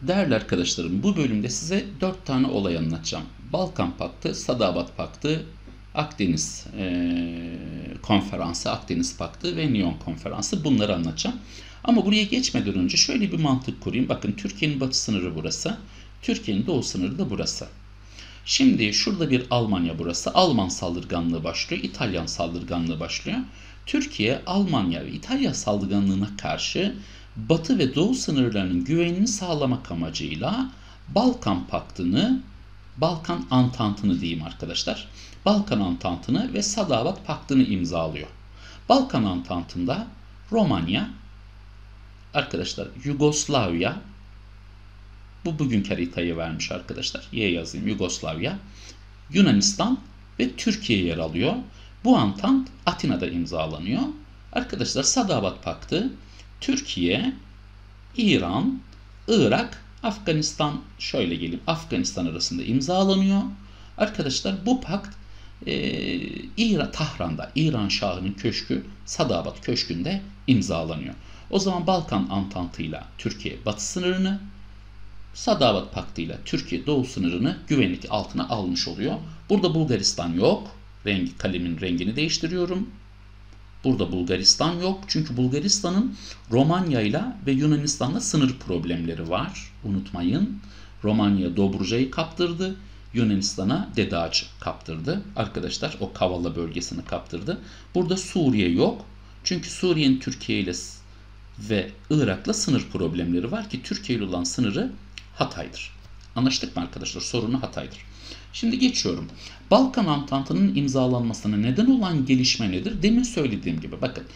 Değerli arkadaşlarım, bu bölümde size 4 tane olay anlatacağım. Balkan Paktı, Sadabat Paktı, Akdeniz Konferansı, Akdeniz Paktı ve Nyon Konferansı, bunları anlatacağım. Ama buraya geçmeden önce şöyle bir mantık kurayım. Bakın, Türkiye'nin batı sınırı burası, Türkiye'nin doğu sınırı da burası. Şimdi şurada bir Almanya burası. Alman saldırganlığı başlıyor, İtalyan saldırganlığı başlıyor. Türkiye, Almanya ve İtalya saldırganlığına karşı Batı ve Doğu sınırlarının güvenini sağlamak amacıyla Balkan Paktı'nı, Balkan Antantı'nı diyeyim arkadaşlar. Balkan Antantı'nı ve Sadabat Paktı'nı imzalıyor. Balkan Antantı'nda Romanya, arkadaşlar Yugoslavya, bu bugünkü haritayı vermiş arkadaşlar. Y yazayım, Yugoslavya, Yunanistan ve Türkiye yer alıyor. Bu Antant Atina'da imzalanıyor. Arkadaşlar Sadabat Paktı Türkiye, İran, Irak, Afganistan, şöyle gelip Afganistan arasında imzalanıyor. Arkadaşlar bu pakt Tahran'da, İran Şahı'nın köşkü Sadabat Köşkü'nde imzalanıyor. O zaman Balkan Antantı'yla Türkiye batı sınırını, Sadabat Paktı'yla Türkiye doğu sınırını güvenlik altına almış oluyor. Burada Bulgaristan yok. Kalemin rengini değiştiriyorum. Burada Bulgaristan yok. Çünkü Bulgaristan'ın Romanya'yla ve Yunanistan'la sınır problemleri var. Unutmayın. Romanya Dobruja'yı kaptırdı. Yunanistan'a Dede Ağaç kaptırdı. Arkadaşlar o Kavala bölgesini kaptırdı. Burada Suriye yok. Çünkü Suriye'nin Türkiye ile ve Irak'la sınır problemleri var ki Türkiye ile olan sınırı Hatay'dır. Anlaştık mı arkadaşlar? Sorunu Hatay'dır. Şimdi geçiyorum. Balkan Antantı'nın imzalanmasına neden olan gelişme nedir? Demin söylediğim gibi bakın,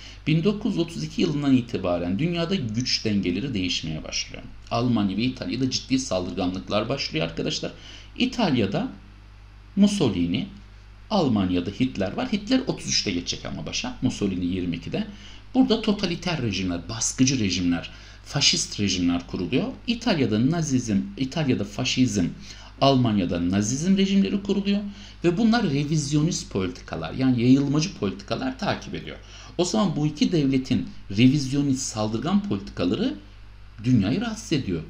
1932 yılından itibaren dünyada güç dengeleri değişmeye başlıyor. Almanya ve İtalya'da ciddi saldırganlıklar başlıyor arkadaşlar. İtalya'da Mussolini, Almanya'da Hitler var. Hitler 33'te geçecek ama başa. Mussolini 22'de. Burada totaliter rejimler, baskıcı rejimler, faşist rejimler kuruluyor. İtalya'da Nazizm, İtalya'da faşizm, Almanya'da Nazizm rejimleri kuruluyor ve bunlar revizyonist politikalar, yani yayılmacı politikalar takip ediyor. O zaman bu iki devletin revizyonist saldırgan politikaları dünyayı rahatsız ediyor.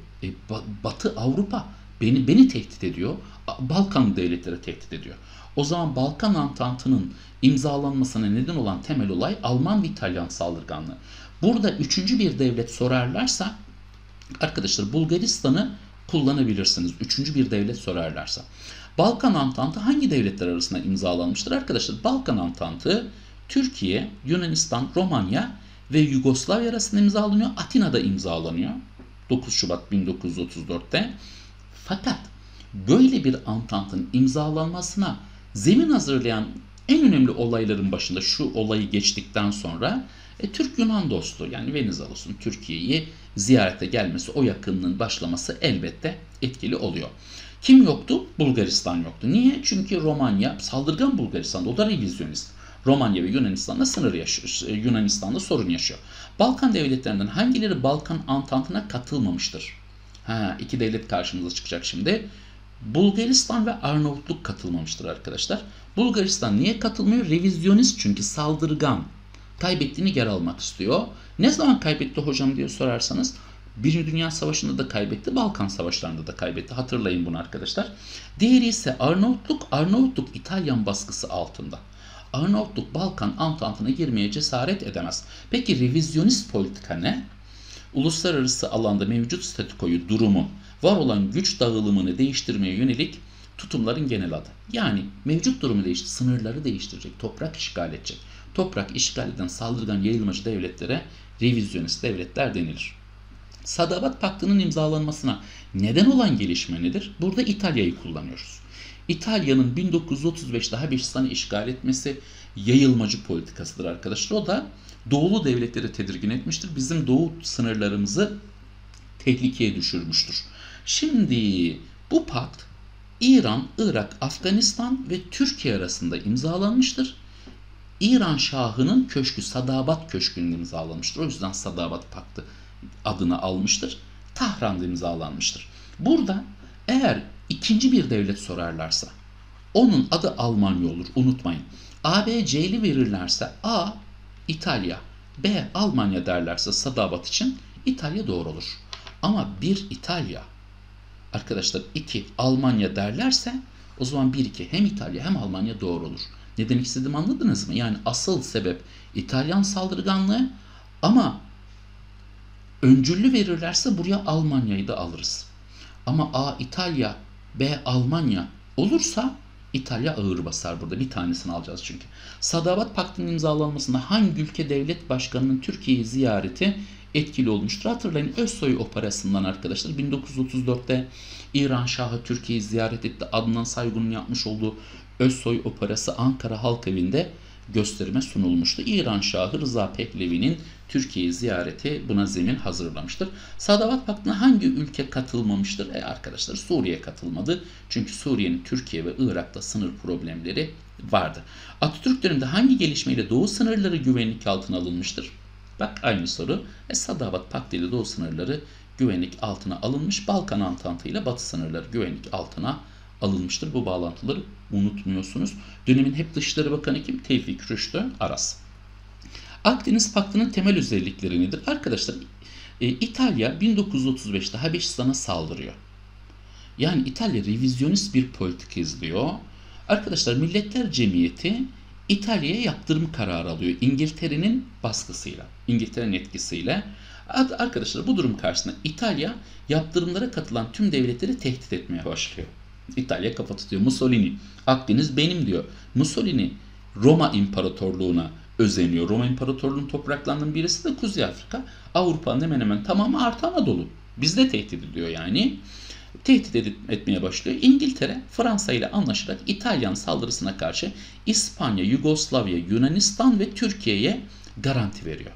Batı Avrupa beni tehdit ediyor. Balkan devletleri tehdit ediyor. O zaman Balkan Antantı'nın imzalanmasına neden olan temel olay Alman ve İtalyan saldırganlığı. Burada üçüncü bir devlet sorarlarsa arkadaşlar Bulgaristan'ı kullanabilirsiniz. Üçüncü bir devlet sorarlarsa. Balkan Antantı hangi devletler arasında imzalanmıştır? Arkadaşlar Balkan Antantı Türkiye, Yunanistan, Romanya ve Yugoslavya arasında imzalanıyor. Atina'da imzalanıyor. 9 Şubat 1934'te. Fakat böyle bir Antantın imzalanmasına zemin hazırlayan en önemli olayların başında şu olayı geçtikten sonra Türk-Yunan dostluğu, yani Venizelos'un Türkiye'yi ziyarete gelmesi, o yakınlığın başlaması elbette etkili oluyor. Kim yoktu? Bulgaristan yoktu. Niye? Çünkü Romanya, saldırgan Bulgaristan'da, o da revizyonist. Romanya ve Yunanistan'la sınır yaşıyor, Yunanistan'la sorun yaşıyor. Balkan devletlerinden hangileri Balkan Antantı'na katılmamıştır? İki devlet karşımıza çıkacak şimdi. Bulgaristan ve Arnavutluk katılmamıştır arkadaşlar. Bulgaristan niye katılmıyor? Revizyonist, çünkü saldırgan. Kaybettiğini geri almak istiyor. Ne zaman kaybetti hocam diye sorarsanız, Birinci Dünya Savaşı'nda da kaybetti, Balkan Savaşları'nda da kaybetti. Hatırlayın bunu arkadaşlar. Diğeri ise Arnavutluk. Arnavutluk İtalyan baskısı altında. Arnavutluk Balkan Antantı'na girmeye cesaret edemez. Peki revizyonist politika ne? Uluslararası alanda mevcut statükoyu, durumu, var olan güç dağılımını değiştirmeye yönelik tutumların genel adı. Yani mevcut durumu değiştirecek, sınırları değiştirecek, toprak işgal edecek. Toprak işgal eden saldırgan yayılmacı devletlere revizyonist devletler denilir. Sadabat Paktı'nın imzalanmasına neden olan gelişme nedir? Burada İtalya'yı kullanıyoruz. İtalya'nın 1935'te Habeşistan'ı işgal etmesi yayılmacı politikasıdır arkadaşlar. O da doğulu devletleri tedirgin etmiştir. Bizim doğu sınırlarımızı tehlikeye düşürmüştür. Şimdi bu pakt İran, Irak, Afganistan ve Türkiye arasında imzalanmıştır. İran Şahı'nın köşkü Sadabat Köşkü'nde imzalanmıştır. O yüzden Sadabat Paktı adını almıştır. Tahran'da imzalanmıştır. Burada eğer ikinci bir devlet sorarlarsa onun adı Almanya olur. Unutmayın. A, B, C'li verirlerse A, İtalya, B, Almanya derlerse Sadabat için İtalya doğru olur. Ama bir İtalya, arkadaşlar 2 Almanya derlerse o zaman 1-2 hem İtalya hem Almanya doğru olur. Ne demek istediğimi anladınız mı? Yani asıl sebep İtalyan saldırganlığı ama öncüllü verirlerse buraya Almanya'yı da alırız. Ama A İtalya, B Almanya olursa İtalya ağır basar burada. Bir tanesini alacağız çünkü. Sadabat Paktı'nın imzalanmasında hangi ülke devlet başkanının Türkiye'yi ziyareti etkili olmuştur? Hatırlayın, Özsoy Operası'ndan arkadaşlar 1934'te İran Şahı Türkiye'yi ziyaret etti. Adnan Saygun'un yapmış olduğu Özsoy Operası Ankara Halk Evi'nde gösterime sunulmuştu. İran Şahı Rıza Pehlevi'nin Türkiye'yi ziyareti buna zemin hazırlamıştır. Sadabat Paktı'na hangi ülke katılmamıştır? Arkadaşlar Suriye katılmadı. Çünkü Suriye'nin Türkiye ve Irak'ta sınır problemleri vardı. Atatürk döneminde hangi gelişmeyle Doğu sınırları güvenlik altına alınmıştır? Bak aynı soru. Sadabat Paktı ile Doğu sınırları güvenlik altına alınmış. Balkan Antantı ile Batı sınırları güvenlik altına alınmıştır. Bu bağlantıları unutmuyorsunuz. Dönemin hep Dışişleri Bakanı kim? Tevfik Rüştü Aras. Akdeniz Paktı'nın temel özellikleri nedir? Arkadaşlar İtalya 1935'te Habeşistan'a saldırıyor. Yani İtalya revizyonist bir politika izliyor. Arkadaşlar Milletler Cemiyeti İtalya'ya yaptırım kararı alıyor. İngiltere'nin baskısıyla, İngiltere'nin etkisiyle. Arkadaşlar bu durum karşısında İtalya yaptırımlara katılan tüm devletleri tehdit etmeye başlıyor. İtalya kafa tutuyor. Mussolini, Akdeniz benim diyor. Mussolini Roma İmparatorluğu'na özeniyor. Roma İmparatorluğu'nun topraklarının birisi de Kuzey Afrika. Avrupa'nın hemen hemen tamamı artı Anadolu. Bizde tehdit ediyor yani. Tehdit etmeye başlıyor. İngiltere Fransa ile anlaşarak İtalyan saldırısına karşı İspanya, Yugoslavya, Yunanistan ve Türkiye'ye garanti veriyor.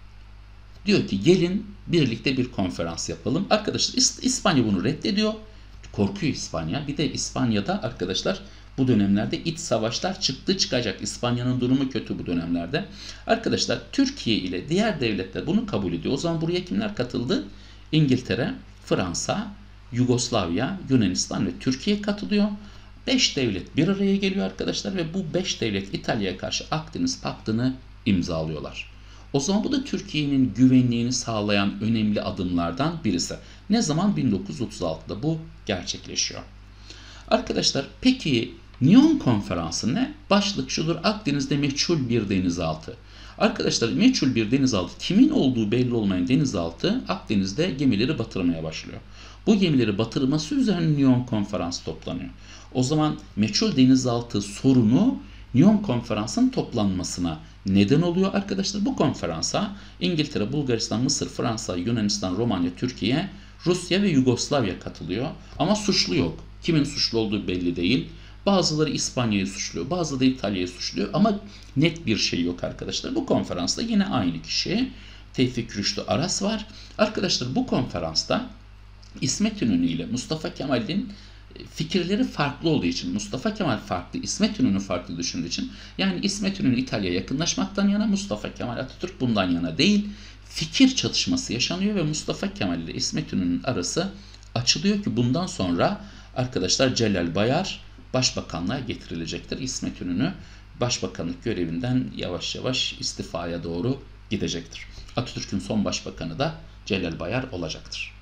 Diyor ki gelin birlikte bir konferans yapalım. Arkadaşlar İspanya bunu reddediyor. Korkuyor İspanya. Bir de İspanya'da arkadaşlar bu dönemlerde iç savaşlar çıktı çıkacak. İspanya'nın durumu kötü bu dönemlerde. Arkadaşlar Türkiye ile diğer devletler bunu kabul ediyor. O zaman buraya kimler katıldı? İngiltere, Fransa, Yugoslavya, Yunanistan ve Türkiye katılıyor. 5 devlet bir araya geliyor arkadaşlar ve bu 5 devlet İtalya'ya karşı Akdeniz Paktı'nı imzalıyorlar. O zaman bu da Türkiye'nin güvenliğini sağlayan önemli adımlardan birisi. Ne zaman? 1936'da bu gerçekleşiyor. Arkadaşlar peki Nyon Konferansı ne? Başlık şudur: Akdeniz'de meçhul bir denizaltı. Arkadaşlar meçhul bir denizaltı, kimin olduğu belli olmayan denizaltı Akdeniz'de gemileri batırmaya başlıyor. Bu gemileri batırması üzerine Nyon Konferansı toplanıyor. O zaman meçhul denizaltı sorunu Nyon Konferansı'nın toplanmasına neden oluyor arkadaşlar. Bu konferansa İngiltere, Bulgaristan, Mısır, Fransa, Yunanistan, Romanya, Türkiye, Rusya ve Yugoslavya katılıyor. Ama suçlu yok. Kimin suçlu olduğu belli değil. Bazıları İspanya'yı suçluyor, bazıları da İtalya'yı suçluyor ama net bir şey yok arkadaşlar. Bu konferansta yine aynı kişi Tevfik Rüştü Aras var. Arkadaşlar bu konferansta İsmet İnönü ile Mustafa Kemal'in fikirleri farklı olduğu için, Mustafa Kemal farklı, İsmet İnönü farklı düşündüğü için, yani İsmet İnönü İtalya'ya yakınlaşmaktan yana, Mustafa Kemal Atatürk bundan yana değil, fikir çatışması yaşanıyor ve Mustafa Kemal ile İsmet İnönü'nün arası açılıyor ki bundan sonra arkadaşlar Celal Bayar başbakanlığa getirilecektir. İsmet İnönü başbakanlık görevinden yavaş yavaş istifaya doğru gidecektir. Atatürk'ün son başbakanı da Celal Bayar olacaktır.